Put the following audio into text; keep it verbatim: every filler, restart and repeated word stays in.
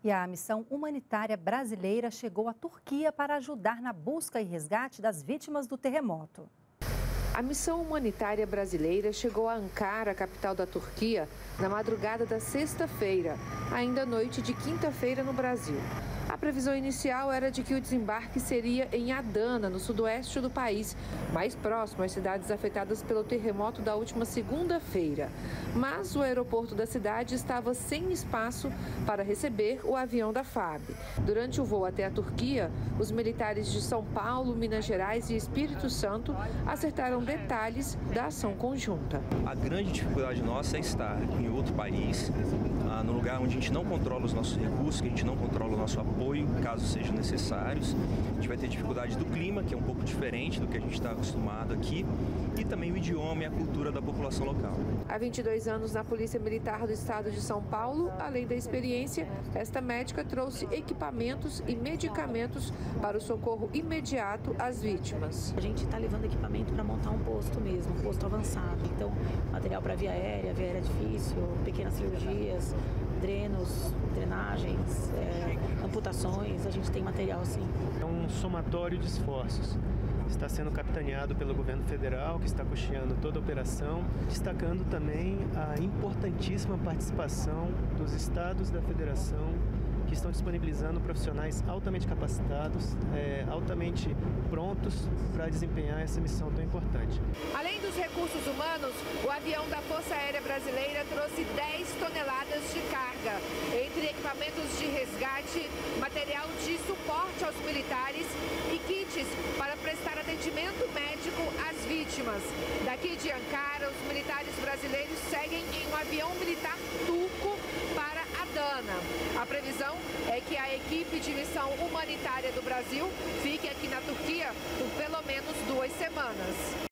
E a missão humanitária brasileira chegou à Turquia para ajudar na busca e resgate das vítimas do terremoto. A missão humanitária brasileira chegou a Ankara, capital da Turquia, na madrugada da sexta-feira, ainda noite de quinta-feira no Brasil. A previsão inicial era de que o desembarque seria em Adana, no sudoeste do país, mais próximo às cidades afetadas pelo terremoto da última segunda-feira. Mas o aeroporto da cidade estava sem espaço para receber o avião da F A B. Durante o voo até a Turquia, os militares de São Paulo, Minas Gerais e Espírito Santo acertaram detalhes da ação conjunta. A grande dificuldade nossa é estar em outro país, no lugar onde a gente não controla os nossos recursos, que a gente não controla o nosso apoio, caso sejam necessários. A gente vai ter dificuldade do clima, que é um pouco diferente do que a gente está acostumado aqui, e também o idioma e a cultura da população local. Há vinte e dois anos na Polícia Militar do Estado de São Paulo, além da experiência, esta médica trouxe equipamentos e medicamentos para o socorro imediato às vítimas. A gente está levando equipamento para montar um posto mesmo, um posto avançado. Então, material para via aérea, via aérea difícil, pequenas cirurgias, drenos, drenagens, é, amputações, a gente tem material assim. É um somatório de esforços. Está sendo capitaneado pelo governo federal, que está custeando toda a operação, destacando também a importantíssima participação dos estados da federação, que estão disponibilizando profissionais altamente capacitados, é, altamente prontos para desempenhar essa missão tão importante. Além dos recursos humanos, o avião da Força Aérea Brasileira trouxe dez toneladas de carga, entre equipamentos de resgate, material de suporte aos militares e kits para prestar atendimento médico às vítimas. Daqui de Ankara, os militares brasileiros seguem em um avião militar turco para Adana. A previsão é que a equipe de missão humanitária do Brasil fique aqui na Turquia por pelo menos duas semanas.